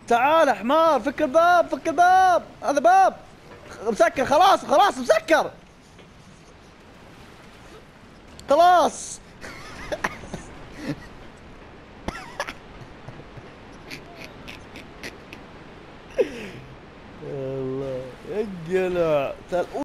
تعال يا حمار، فك الباب، فك الباب، هذا باب مسكر. خلاص خلاص مسكر. خلاص. الله، يا القلع.